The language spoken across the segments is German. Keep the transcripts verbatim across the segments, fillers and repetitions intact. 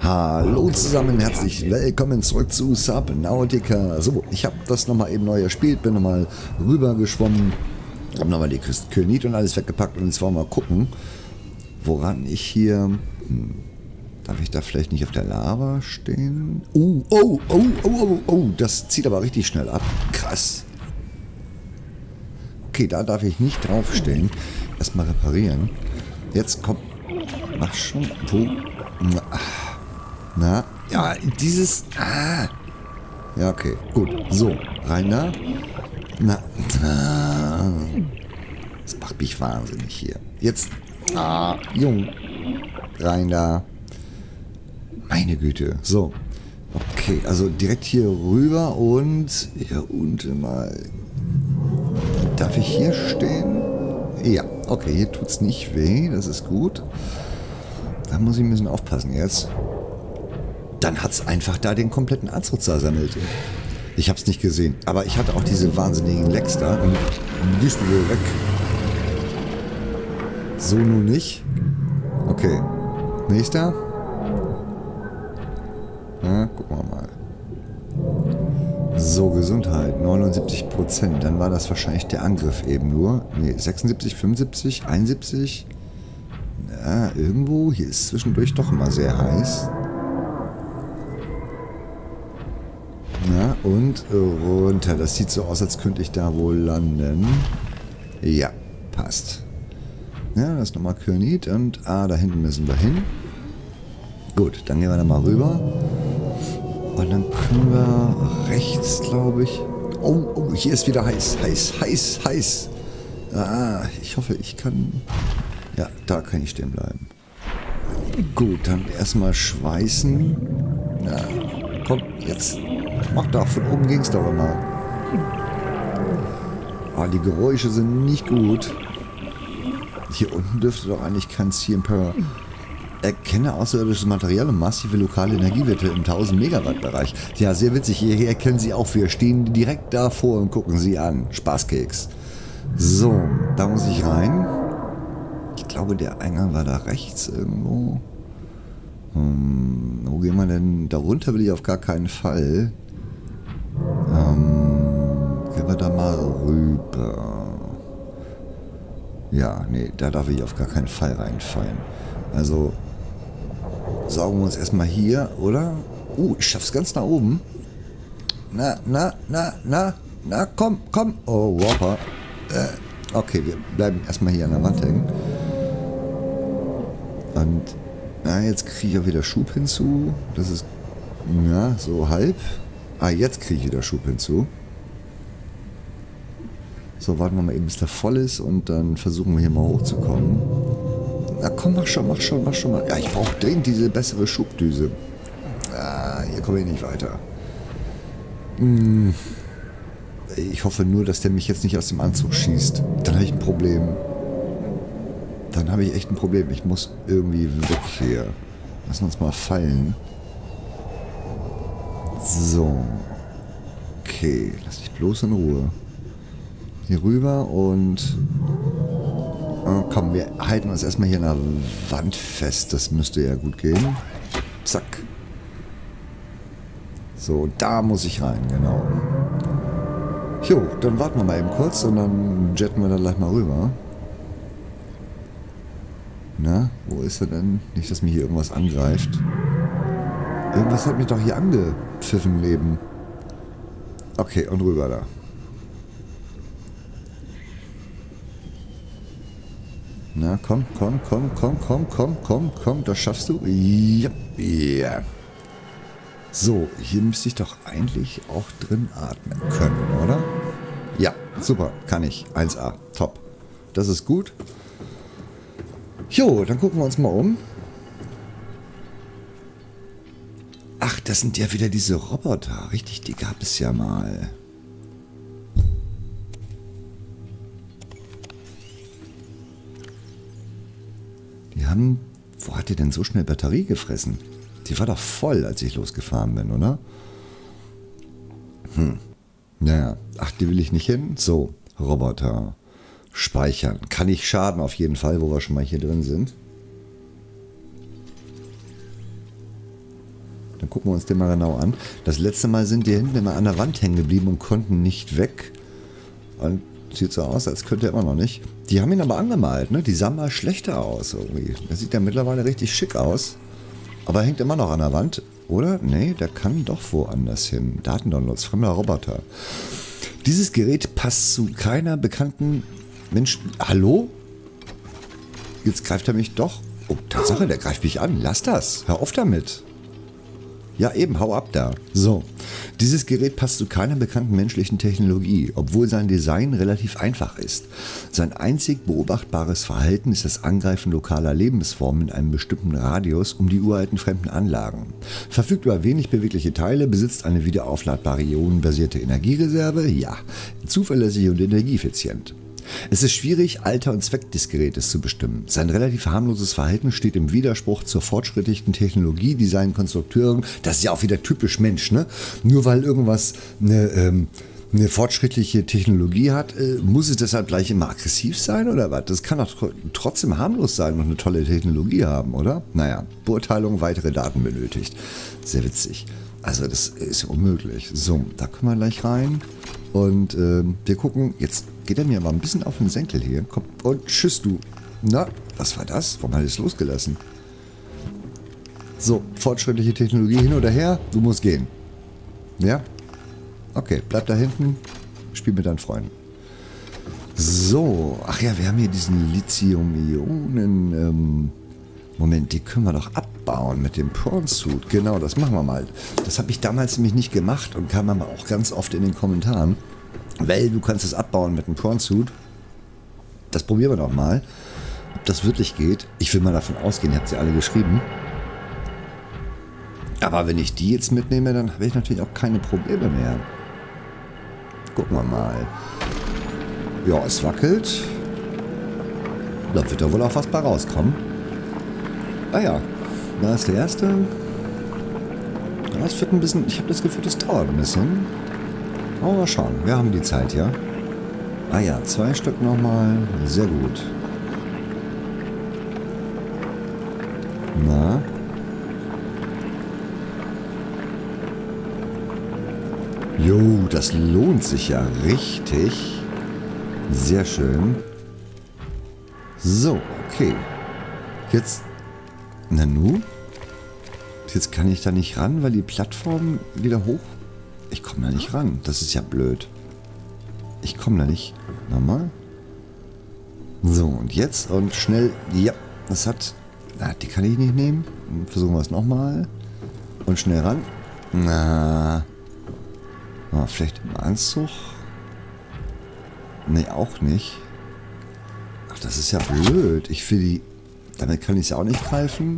Hallo zusammen, herzlich willkommen zurück zu Subnautica. So, ich habe das nochmal eben neu gespielt, bin nochmal rüber geschwommen, habe nochmal die Kynit und alles weggepackt und jetzt wollen wir mal gucken, woran ich hier... Hm, darf ich da vielleicht nicht auf der Lava stehen? Oh, oh, oh, oh, oh, oh, das zieht aber richtig schnell ab. Krass. Okay, da darf ich nicht draufstehen. Erstmal reparieren. Jetzt kommt... Mach schon... Wo? Na, na, ja, dieses... Ah. Ja, okay, gut. So, rein da. Na, na. Das macht mich wahnsinnig hier. Jetzt... Ah, Jung. Rein da. Meine Güte. So. Okay, also direkt hier rüber und hier unten mal. Darf ich hier stehen? Ja, okay, hier tut es nicht weh. Das ist gut. Da muss ich ein bisschen aufpassen jetzt. Dann hat es einfach da den kompletten Anzug zersammelt. Ich habe es nicht gesehen. Aber ich hatte auch diese wahnsinnigen Lecks da und bist du wohl weg. So nun nicht. Okay. Nächster. Na, gucken wir mal. So, Gesundheit, neunundsiebzig Prozent. Dann war das wahrscheinlich der Angriff eben nur. Ne, sechsundsiebzig, fünfundsiebzig, einundsiebzig. Ja, irgendwo. Hier ist zwischendurch doch immer sehr heiß. Na, und runter. Das sieht so aus, als könnte ich da wohl landen. Ja, passt. Ja, das ist nochmal Kynit und ah, da hinten müssen wir hin. Gut, dann gehen wir da mal rüber. Und dann können wir rechts, glaube ich... Oh, oh, hier ist wieder heiß, heiß, heiß, heiß. Ah, ich hoffe, ich kann... Ja, da kann ich stehen bleiben. Gut, dann erstmal schweißen. Na, komm, jetzt. Mach doch, von oben ging es doch immer. Ah, die Geräusche sind nicht gut. Hier unten dürfte doch eigentlich kein C M per... Erkenne außerirdisches Material und massive lokale Energiewerte im tausend Megawatt Bereich. Ja, sehr witzig. Hierher erkennen Sie auch. Wir stehen direkt davor und gucken Sie an. Spaßkeks. So, da muss ich rein. Ich glaube, der Eingang war da rechts irgendwo. Hm, wo gehen wir denn? Darunter will ich auf gar keinen Fall. Ähm, gehen wir da mal rüber. Ja, nee, da darf ich auf gar keinen Fall reinfallen. Also... Saugen wir uns erstmal hier, oder? Uh, ich schaff's ganz nach oben. Na, na, na, na, na, komm, komm. Oh, Whopper. Äh, okay, wir bleiben erstmal hier an der Wand hängen. Und, na, jetzt kriege ich auch wieder Schub hinzu. Das ist, ja, so halb. Ah, jetzt kriege ich wieder Schub hinzu. So, warten wir mal eben, bis der voll ist und dann versuchen wir hier mal hochzukommen. Na komm, mach schon, mach schon, mach schon mal. Ja, ich brauche dringend diese bessere Schubdüse. Ah, hier komme ich nicht weiter. Hm. Ich hoffe nur, dass der mich jetzt nicht aus dem Anzug schießt. Dann habe ich ein Problem. Dann habe ich echt ein Problem. Ich muss irgendwie weg hier. Lassen wir uns mal fallen. So. Okay, lass dich bloß in Ruhe. Hier rüber und... Oh, komm, wir halten uns erstmal hier an der Wand fest. Das müsste ja gut gehen. Zack. So, da muss ich rein, genau. Jo, dann warten wir mal eben kurz und dann jetten wir da gleich mal rüber. Na, wo ist er denn? Nicht, dass mir hier irgendwas angreift. Irgendwas hat mich doch hier angepfiffen, Leben. Okay, und rüber da. Na, komm, komm, komm, komm, komm, komm, komm, komm, das schaffst du. Ja, ja. So, hier müsste ich doch eigentlich auch drin atmen können, oder? Ja, super, kann ich. eins A, top. Das ist gut. Jo, dann gucken wir uns mal um. Ach, das sind ja wieder diese Roboter. Richtig, die gab es ja mal. Die haben... Wo hat die denn so schnell Batterie gefressen? Die war doch voll, als ich losgefahren bin, oder? Hm. Naja. Ach, die will ich nicht hin. So, Roboter. Speichern. Kann ich schaden auf jeden Fall, wo wir schon mal hier drin sind. gucken wir uns den mal genau an. Das letzte Mal sind die hinten immer an der Wand hängen geblieben und konnten nicht weg. Und sieht so aus, als könnte er immer noch nicht. Die haben ihn aber angemalt, ne? Die sahen mal schlechter aus irgendwie. Der sieht ja mittlerweile richtig schick aus. Aber er hängt immer noch an der Wand. Oder? Nee, der kann doch woanders hin. Datendownloads, fremder Roboter. Dieses Gerät passt zu keiner bekannten Mensch. Hallo? Jetzt greift er mich doch. Oh, Tatsache, der greift mich an. Lass das. Hör auf damit. Ja, eben, hau ab da. So. Dieses Gerät passt zu keiner bekannten menschlichen Technologie, obwohl sein Design relativ einfach ist. Sein einzig beobachtbares Verhalten ist das Angreifen lokaler Lebensformen in einem bestimmten Radius um die uralten fremden Anlagen. Verfügt über wenig bewegliche Teile, besitzt eine wiederaufladbare ionenbasierte Energiereserve, ja, zuverlässig und energieeffizient. Es ist schwierig, Alter und Zweck des Gerätes zu bestimmen. Sein relativ harmloses Verhalten steht im Widerspruch zur fortschrittlichen Technologie, die seinen Konstrukteuren, das ist ja auch wieder typisch Mensch, ne? Nur weil irgendwas eine, ähm, eine fortschrittliche Technologie hat, äh, muss es deshalb gleich immer aggressiv sein oder was? Das kann doch trotzdem harmlos sein und eine tolle Technologie haben, oder? Naja, Beurteilung, weitere Daten benötigt. Sehr witzig. Also das ist unmöglich. So, da können wir gleich rein. Und äh, wir gucken, jetzt geht er mir aber ein bisschen auf den Senkel hier. Komm, und tschüss du. Na, was war das? Warum hat er es losgelassen? So, fortschrittliche Technologie hin oder her, du musst gehen. Ja? Okay, bleib da hinten, spiel mit deinen Freunden. So, ach ja, wir haben hier diesen Lithium-Ionen... Ähm, Moment, die können wir doch abbauen mit dem Prawn-Suit. Genau, das machen wir mal. Das habe ich damals nämlich nicht gemacht und kam aber auch ganz oft in den Kommentaren. Weil du kannst es abbauen mit dem Prawn-Suit. Das probieren wir doch mal. Ob das wirklich geht. Ich will mal davon ausgehen, ihr habt sie alle geschrieben. Aber wenn ich die jetzt mitnehme, dann habe ich natürlich auch keine Probleme mehr. Gucken wir mal. Ja, es wackelt. Da wird da wohl auch was bei rauskommen. Ah ja, da ist der erste. Das wird ein bisschen, ich habe das Gefühl, das dauert ein bisschen. Aber mal schauen, wir haben die Zeit, ja. Ah ja, zwei Stück nochmal, sehr gut. Na. Jo, das lohnt sich ja richtig. Sehr schön. So, okay. Jetzt... Nanu? Jetzt kann ich da nicht ran, weil die Plattform wieder hoch... Ich komme da nicht ran. Das ist ja blöd. Ich komme da nicht. Nochmal. So, und jetzt und schnell... Ja, das hat... Na, die kann ich nicht nehmen. Versuchen wir es nochmal. Und schnell ran. Na... Oh, vielleicht im Anzug? Nee, auch nicht. Ach, das ist ja blöd. Ich will die... Damit kann ich sie auch nicht greifen.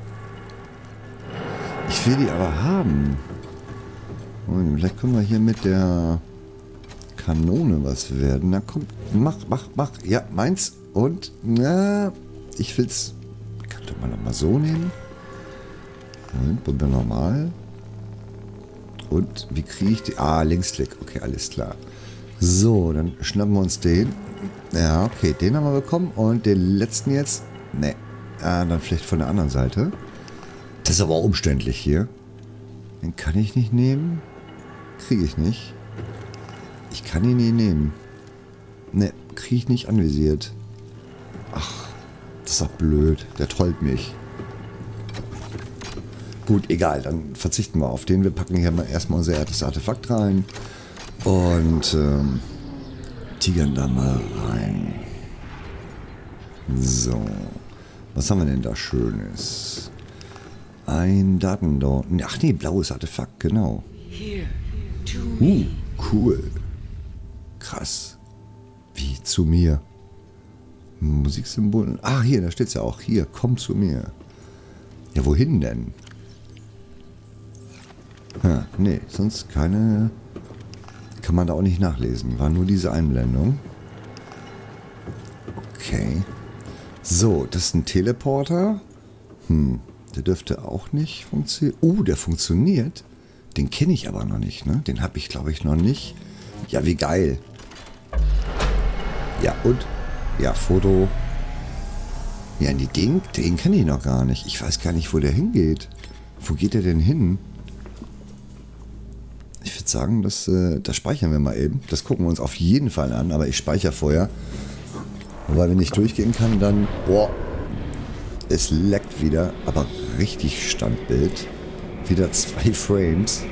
Ich will die aber haben. Und vielleicht können wir hier mit der Kanone was werden. Na komm, mach, mach, mach. Ja, meins. Und, na, ich will's... Kann doch mal nochmal so nehmen. Moment, probieren wir nochmal. Und, wie kriege ich die... Ah, Linksklick. Okay, alles klar. So, dann schnappen wir uns den. Ja, okay, den haben wir bekommen. Und den letzten jetzt... Ne, ah, dann vielleicht von der anderen Seite. Das ist aber auch umständlich hier. Den kann ich nicht nehmen. Kriege ich nicht. Ich kann ihn nie nehmen. Ne, kriege ich nicht anvisiert. Ach, das ist doch blöd. Der trollt mich. Gut, egal, dann verzichten wir auf den. Wir packen hier mal erstmal unser erstes Artefakt rein. Und ähm, tigern da mal rein. So. Was haben wir denn da Schönes? Ein Datendown. Ach nee, blaues Artefakt, genau. Uh, cool. Krass. Wie zu mir? Musiksymbol. Ah, hier, da steht es ja auch. Hier, komm zu mir. Ja, wohin denn? Ha, nee, sonst keine... Kann man da auch nicht nachlesen. War nur diese Einblendung. Okay. So, das ist ein Teleporter. Hm, der dürfte auch nicht funktionieren. Oh, der funktioniert. Den kenne ich aber noch nicht, ne? Den habe ich, glaube ich, noch nicht. Ja, wie geil. Ja, und? Ja, Foto. Ja, die den, den kenne ich noch gar nicht. Ich weiß gar nicht, wo der hingeht. Wo geht der denn hin? sagen, das, äh, das speichern wir mal eben. Das gucken wir uns auf jeden Fall an, aber ich speichere vorher. Weil wenn ich durchgehen kann, dann... Boah, es leckt wieder, aber richtig Standbild. Wieder zwei Frames.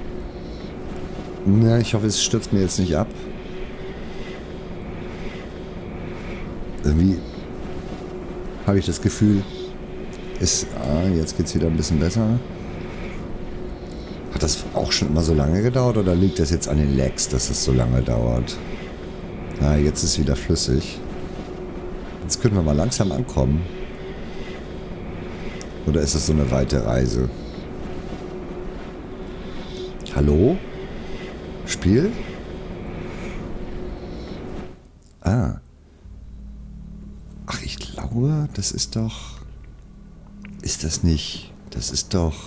Na, ich hoffe, es stürzt mir jetzt nicht ab. Irgendwie habe ich das Gefühl, ist, ah, jetzt geht es wieder ein bisschen besser. Hat das auch schon immer so lange gedauert oder liegt das jetzt an den Lags, dass es so lange dauert? Na, jetzt ist wieder flüssig. Jetzt können wir mal langsam ankommen. Oder ist das so eine weite Reise? Hallo? Spiel? Ah. Ach, ich glaube, das ist doch... Ist das nicht... Das ist doch...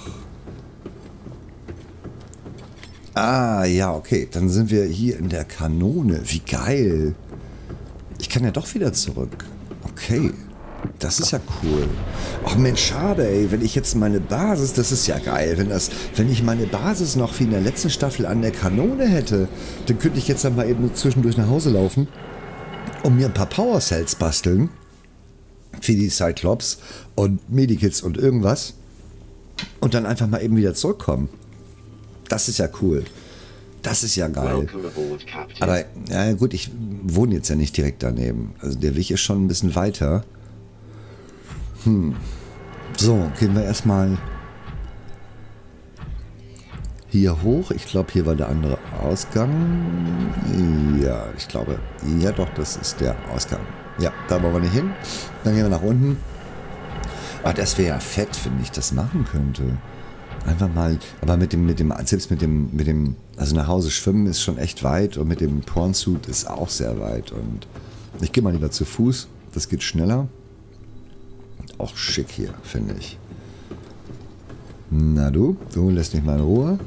Ah, ja, okay. Dann sind wir hier in der Kanone. Wie geil. Ich kann ja doch wieder zurück. Okay. Das ist ja cool. Ach Mensch, schade, ey. Wenn ich jetzt meine Basis... Das ist ja geil. Wenn, das, wenn ich meine Basis noch wie in der letzten Staffel an der Kanone hätte, dann könnte ich jetzt dann mal eben zwischendurch nach Hause laufen und mir ein paar Power Cells basteln. Für die Cyclops und Medikits und irgendwas. Und dann einfach mal eben wieder zurückkommen. Das ist ja cool. Das ist ja geil. Aber, ja gut, ich wohne jetzt ja nicht direkt daneben. Also der Weg ist schon ein bisschen weiter. Hm. So, gehen wir erstmal hier hoch. Ich glaube, hier war der andere Ausgang. Ja, ich glaube, ja doch, das ist der Ausgang. Ja, da wollen wir nicht hin. Dann gehen wir nach unten. Ah, das wäre ja fett, wenn ich das machen könnte. Einfach mal, aber mit dem, mit dem, selbst mit dem, mit dem, also nach Hause schwimmen ist schon echt weit und mit dem Pornsuit ist auch sehr weit und ich gehe mal lieber zu Fuß, das geht schneller. Auch schick hier, finde ich. Na du, du lässt mich mal in Ruhe.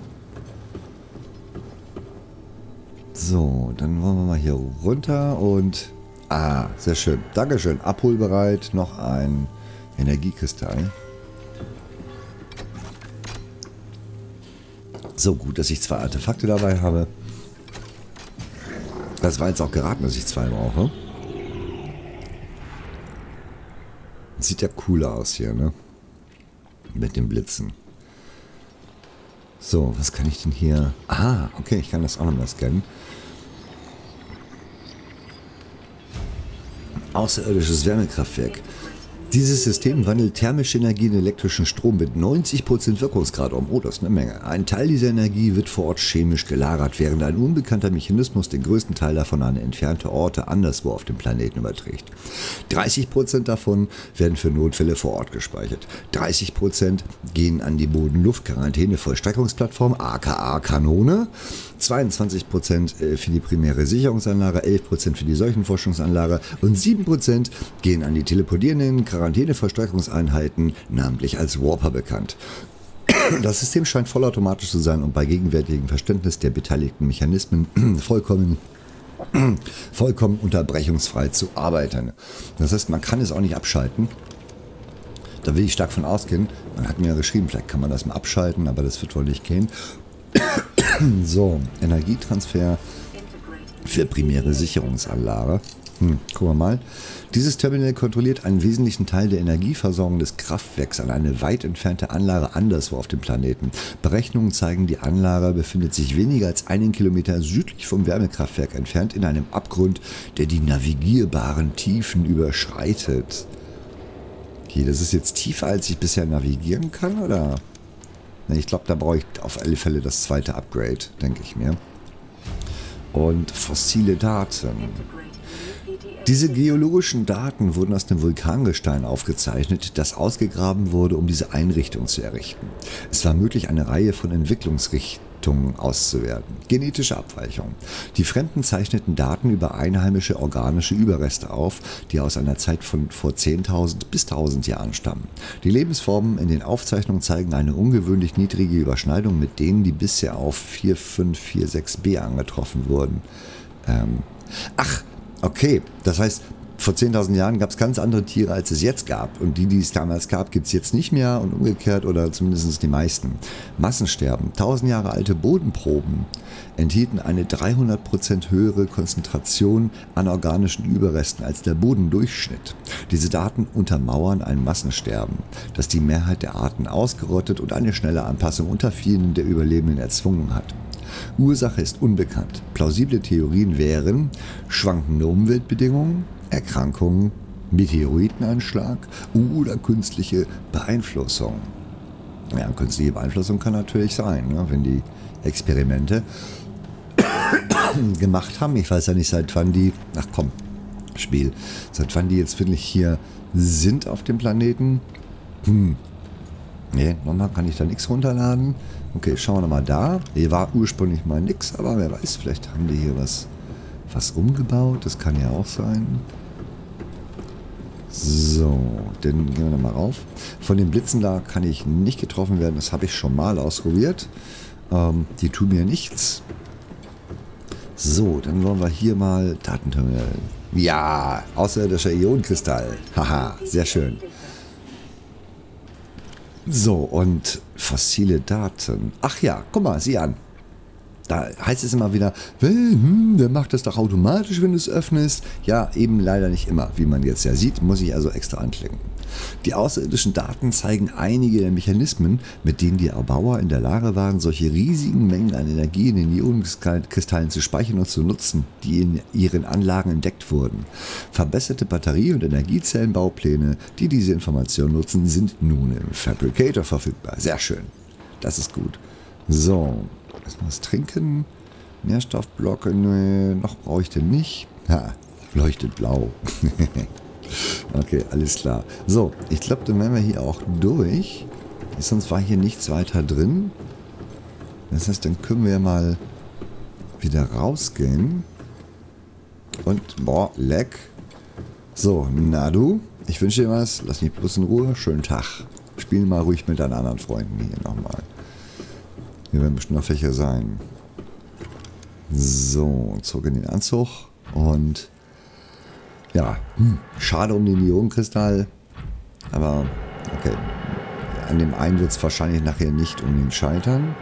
So, dann wollen wir mal hier runter und, ah, sehr schön, Dankeschön, abholbereit, noch ein Energiekristall. So gut, dass ich zwei Artefakte dabei habe. Das war jetzt auch geraten, dass ich zwei brauche. Sieht ja cooler aus hier, ne? Mit den Blitzen. So, was kann ich denn hier... Ah, okay, ich kann das auch nochmal scannen. Außerirdisches Wärmekraftwerk. Dieses System wandelt thermische Energie in elektrischen Strom mit neunzig Prozent Wirkungsgrad um. Oh, das ist eine Menge. Ein Teil dieser Energie wird vor Ort chemisch gelagert, während ein unbekannter Mechanismus den größten Teil davon an entfernte Orte anderswo auf dem Planeten überträgt. dreißig Prozent davon werden für Notfälle vor Ort gespeichert. dreißig Prozent gehen an die Boden-Luft-Quarantäne-Vollstreckungsplattform, aka Kanone. zweiundzwanzig Prozent für die primäre Sicherungsanlage, elf Prozent für die Seuchenforschungsanlage und sieben Prozent gehen an die teleportierenden Quarantäne-Vollstreckungseinheiten, namentlich als Warper bekannt. Das System scheint vollautomatisch zu sein und bei gegenwärtigem Verständnis der beteiligten Mechanismen vollkommen, vollkommen unterbrechungsfrei zu arbeiten. Das heißt, man kann es auch nicht abschalten. Da will ich stark von ausgehen. Man hat mir ja geschrieben, vielleicht kann man das mal abschalten, aber das wird wohl nicht gehen. So, Energietransfer für primäre Sicherungsanlage. Hm, gucken wir mal. Dieses Terminal kontrolliert einen wesentlichen Teil der Energieversorgung des Kraftwerks an eine weit entfernte Anlage anderswo auf dem Planeten. Berechnungen zeigen, die Anlage befindet sich weniger als einen Kilometer südlich vom Wärmekraftwerk entfernt in einem Abgrund, der die navigierbaren Tiefen überschreitet. Okay, das ist jetzt tiefer, als ich bisher navigieren kann, oder? Ich glaube, da brauche ich auf alle Fälle das zweite Upgrade, denke ich mir. Und fossile Daten. Diese geologischen Daten wurden aus dem Vulkangestein aufgezeichnet, das ausgegraben wurde, um diese Einrichtung zu errichten. Es war möglich, eine Reihe von Entwicklungsrichtungen auszuwerten. Genetische Abweichungen. Die Fremden zeichneten Daten über einheimische organische Überreste auf, die aus einer Zeit von vor zehntausend bis tausend Jahren stammen. Die Lebensformen in den Aufzeichnungen zeigen eine ungewöhnlich niedrige Überschneidung mit denen, die bisher auf vier fünf vier sechs b angetroffen wurden. Ähm, ach, okay, das heißt, vor zehntausend Jahren gab es ganz andere Tiere, als es jetzt gab. Und die, die es damals gab, gibt es jetzt nicht mehr und umgekehrt oder zumindest die meisten. Massensterben. tausend Jahre alte Bodenproben enthielten eine dreihundert Prozent höhere Konzentration an organischen Überresten als der Bodendurchschnitt. Diese Daten untermauern ein Massensterben, das die Mehrheit der Arten ausgerottet und eine schnelle Anpassung unter vielen der Überlebenden erzwungen hat. Ursache ist unbekannt. Plausible Theorien wären schwankende Umweltbedingungen, Erkrankungen, Meteoriteneinschlag oder künstliche Beeinflussung. Ja, künstliche Beeinflussung kann natürlich sein, ne, wenn die Experimente gemacht haben. Ich weiß ja nicht, seit wann die, ach komm, Spiel, seit wann die jetzt wirklich hier sind auf dem Planeten. Hm. Ne, nochmal kann ich da nichts runterladen. Okay, schauen wir nochmal da. Hier war ursprünglich mal nichts, aber wer weiß, vielleicht haben die hier was, was umgebaut. Das kann ja auch sein. So, dann gehen wir nochmal rauf. Von den Blitzen da kann ich nicht getroffen werden. Das habe ich schon mal ausprobiert. Ähm, die tun mir nichts. So, dann wollen wir hier mal Datenterminal. Ja, außerirdischer Ionenkristall. Haha, sehr schön. So, und fossile Daten. Ach ja, guck mal, sieh an. Da heißt es immer wieder, hm, der macht das doch automatisch, wenn du es öffnest. Ja, eben leider nicht immer. Wie man jetzt ja sieht, muss ich also extra anklicken. Die außerirdischen Daten zeigen einige der Mechanismen, mit denen die Erbauer in der Lage waren, solche riesigen Mengen an Energie in den Ionenkristallen zu speichern und zu nutzen, die in ihren Anlagen entdeckt wurden. Verbesserte Batterie- und Energiezellenbaupläne, die diese Informationen nutzen, sind nun im Fabricator verfügbar. Sehr schön. Das ist gut. So, erstmal was trinken. Nährstoffblocke, nee, noch brauche ich den nicht. Ha, leuchtet blau. Okay, alles klar. So, ich glaube, dann wären wir hier auch durch. Sonst war hier nichts weiter drin. Das heißt, dann können wir mal wieder rausgehen. Und, boah, leck. So, na du, ich wünsche dir was. Lass mich bloß in Ruhe. Schönen Tag. Spiel mal ruhig mit deinen anderen Freunden hier nochmal. Hier werden bestimmt noch Fächer sein. So, zurück in den Anzug. Und ja, hm, schade um den Ionenkristall. Aber okay. An dem einen wird es wahrscheinlich nachher nicht unbedingt scheitern.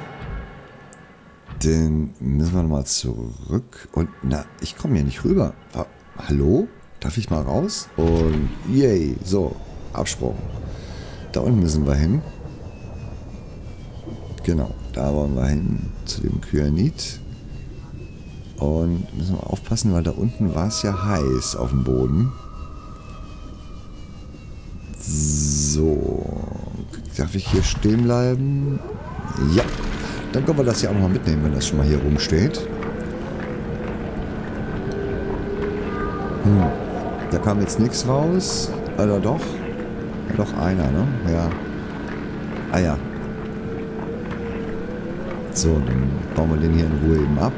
Dann müssen wir nochmal zurück. Und na, ich komme hier nicht rüber. Hallo? Darf ich mal raus? Und yay. So, Absprung. Da unten müssen wir hin. Genau, da wollen wir hin. Zu dem Kyanid. Und müssen wir aufpassen, weil da unten war es ja heiß auf dem Boden. So. Darf ich hier stehen bleiben? Ja. Dann können wir das ja auch noch mal mitnehmen, wenn das schon mal hier rumsteht. Hm. Da kam jetzt nichts raus. Oder doch? Ja, doch einer, ne? Ja. Ah ja. So, dann bauen wir den hier in Ruhe eben ab.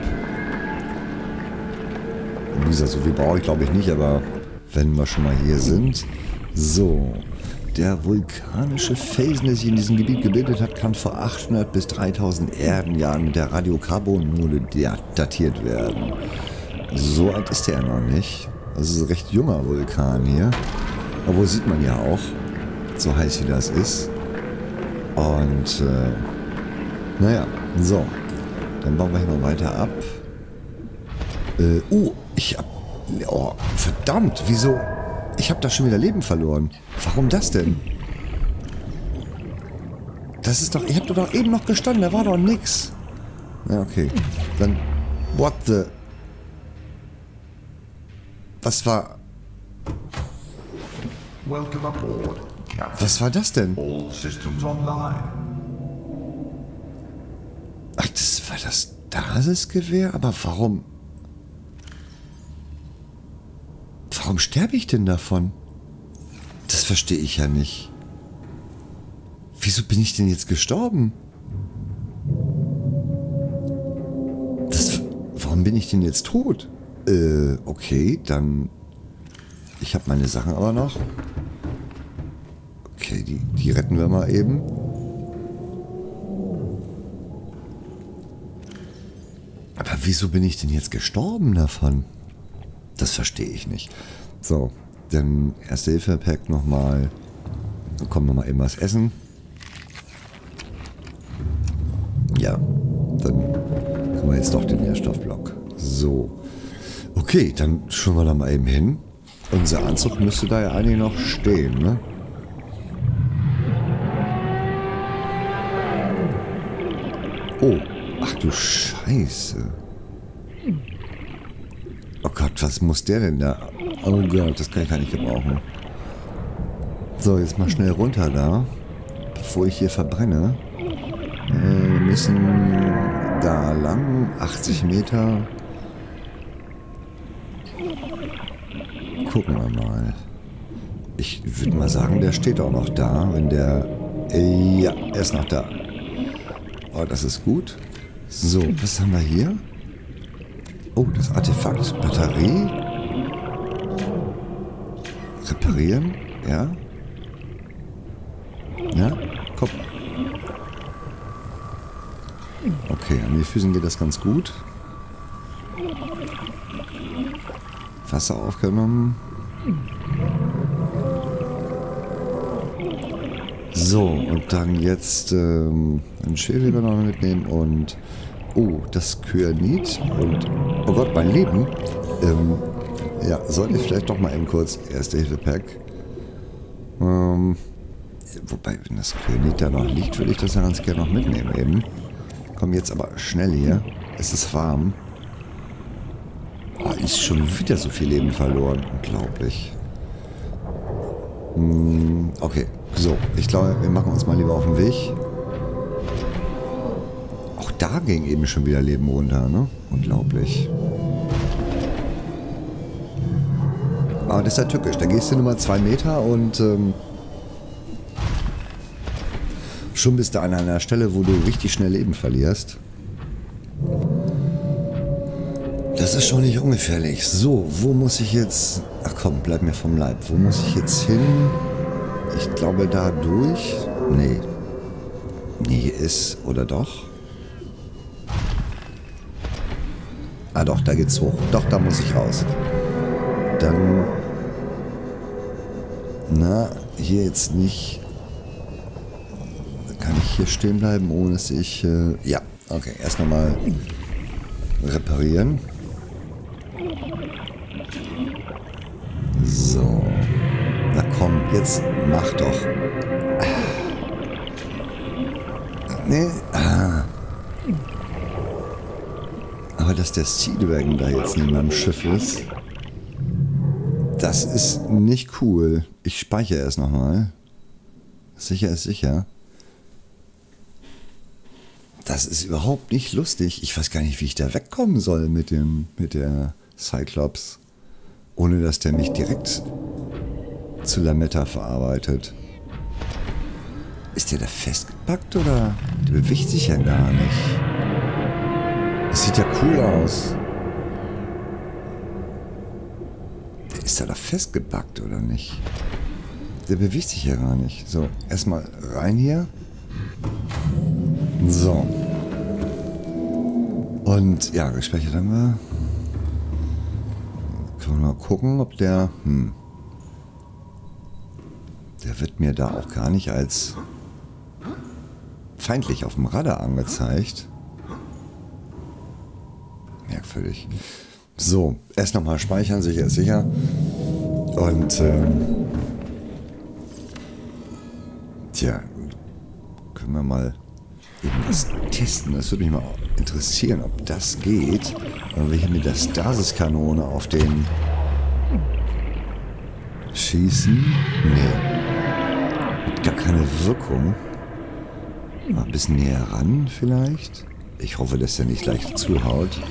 Wie gesagt, so viel brauche ich glaube ich nicht, aber wenn wir schon mal hier sind. So, der vulkanische Felsen, der sich in diesem Gebiet gebildet hat, kann vor achthundert bis dreitausend Erdenjahren mit der Radiokarbonmole datiert werden. So alt ist der noch nicht. Das ist ein recht junger Vulkan hier. Obwohl sieht man ja auch, so heiß wie das ist. Und, äh, naja, so. Dann bauen wir hier mal weiter ab. Äh, oh, ich hab... Oh, verdammt, wieso... Ich habe da schon wieder Leben verloren. Warum das denn? Das ist doch... Ich habe doch eben noch gestanden, da war doch nix. Ja, okay. Dann... What the... Was war... Welcome aboard, Captain. Was war das denn? All systems online. Ach, das war das Basisgewehr? Aber warum... Warum sterbe ich denn davon? Das verstehe ich ja nicht. Wieso bin ich denn jetzt gestorben? Das, warum bin ich denn jetzt tot? Äh, okay, dann... Ich habe meine Sachen aber noch. Okay, die, die retten wir mal eben. Aber wieso bin ich denn jetzt gestorben davon? Das verstehe ich nicht. So, dann Erste-Hilfe-Pack nochmal. Dann kommen wir mal eben was essen. Ja, dann haben wir jetzt doch den Nährstoffblock. So. Okay, dann schauen wir da mal eben hin. Unser Anzug müsste da ja eigentlich noch stehen, ne? Oh, ach du Scheiße. Oh Gott, was muss der denn da? Oh Gott, das kann ich gar nicht gebrauchen. So, jetzt mal schnell runter da, bevor ich hier verbrenne. Äh, wir müssen da lang, achtzig Meter. Gucken wir mal. Ich würde mal sagen, der steht auch noch da, wenn der... Äh, ja, er ist noch da. Oh, das ist gut. So, was haben wir hier? Oh, das Artefakt. Batterie. Reparieren. Ja. Ja, komm. Okay, an die Füßen geht das ganz gut. Wasser aufgenommen. So, und dann jetzt ähm, einen Schwebebär noch mitnehmen und... Oh, das Kyanid und... Oh Gott, mein Leben. Ähm, ja, sollte ich vielleicht doch mal eben kurz Erste-Hilfe-Pack. Ähm, wobei, wenn das Kyanid da noch liegt, würde ich das ja ganz gerne noch mitnehmen eben. Komm jetzt aber schnell hier. Es ist warm. Oh, ist schon wieder so viel Leben verloren. Unglaublich. Hm, okay. So, ich glaube, wir machen uns mal lieber auf den Weg. Auch da ging eben schon wieder Leben runter, ne? Unglaublich. Aber das ist ja tückisch. Da gehst du nur mal zwei Meter und ähm, schon bist du an einer Stelle, wo du richtig schnell Leben verlierst. Das ist schon nicht ungefährlich. So, wo muss ich jetzt... Ach komm, bleib mir vom Leib. Wo muss ich jetzt hin? Ich glaube da durch. Nee. Nee, ist... Oder doch? Ah doch, da geht's hoch. Doch, da muss ich raus. Dann... Na, hier jetzt nicht... Kann ich hier stehen bleiben, ohne dass ich... Äh, ja, okay. Erst nochmal reparieren. So. Na komm, jetzt mach doch. Nee. Ah. Aber dass der Speedwagon da jetzt neben meinem Schiff ist, das ist nicht cool. Ich speichere es nochmal. Sicher ist sicher. Das ist überhaupt nicht lustig. Ich weiß gar nicht, wie ich da wegkommen soll mit dem, mit der Cyclops. Ohne dass der mich direkt zu Lametta verarbeitet. Ist der da festgepackt oder? Der bewegt sich ja gar nicht. Das sieht ja cool aus. Der ist da da festgepackt oder nicht? Der bewegt sich ja gar nicht. So, erstmal rein hier. So. Und ja, gespeichert haben wir. Können wir mal gucken, ob der... Hm. Der wird mir da auch gar nicht als feindlich auf dem Radar angezeigt. Merkwürdig. So, erst nochmal speichern, sicher ist sicher. Und ähm, tja, können wir mal eben was testen. Das würde mich mal interessieren, ob das geht. Wenn wir hier mit der Stasis-Kanone auf den schießen. Nee. Hat gar keine Wirkung. Mal ein bisschen näher ran vielleicht. Ich hoffe, dass der nicht leicht zuhaut.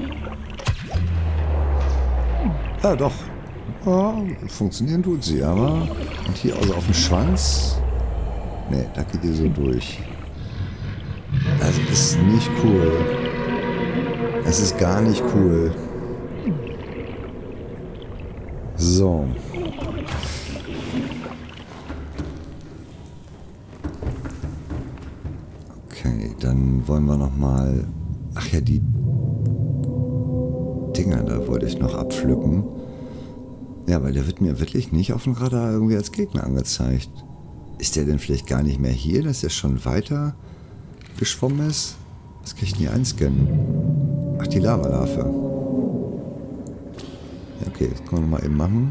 Ja, doch. Ja, funktionieren tut sie, aber... Und hier also auf dem Schwanz... Nee, da geht die so durch. Das ist nicht cool. Es ist gar nicht cool. So. Okay, dann wollen wir noch mal... Ach ja, die Dinger da wollte ich noch abpflücken. Ja, weil der wird mir wirklich nicht auf dem Radar irgendwie als Gegner angezeigt. Ist der denn vielleicht gar nicht mehr hier, dass er schon weiter geschwommen ist? Das kann ich nie einscannen. Ach, die Lavalarve. Ja, okay, das können wir nochmal eben machen.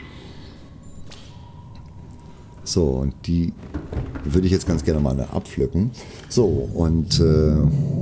So, und die würde ich jetzt ganz gerne mal abpflücken. So, und äh,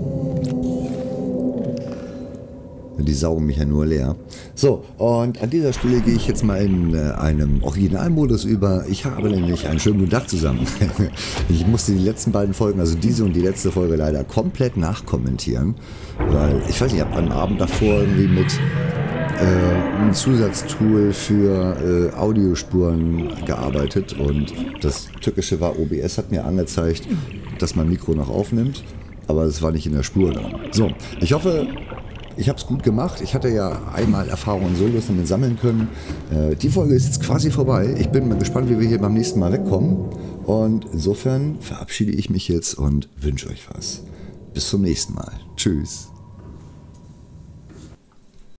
die saugen mich ja nur leer. So, und an dieser Stelle gehe ich jetzt mal in äh, einem Originalmodus über. Ich habe nämlich einen schönen guten Tag zusammen. Ich musste die letzten beiden Folgen, also diese und die letzte Folge leider komplett nachkommentieren, weil ich weiß nicht, ich habe am Abend davor irgendwie mit äh, einem Zusatztool für äh, Audiospuren gearbeitet und das Tückische war, O B S hat mir angezeigt, dass mein Mikro noch aufnimmt, aber es war nicht in der Spur da. So, ich hoffe, ich habe es gut gemacht. Ich hatte ja einmal Erfahrung in Solos damit sammeln können. Äh, die Folge ist jetzt quasi vorbei. Ich bin mal gespannt, wie wir hier beim nächsten Mal wegkommen. Und insofern verabschiede ich mich jetzt und wünsche euch was. Bis zum nächsten Mal. Tschüss.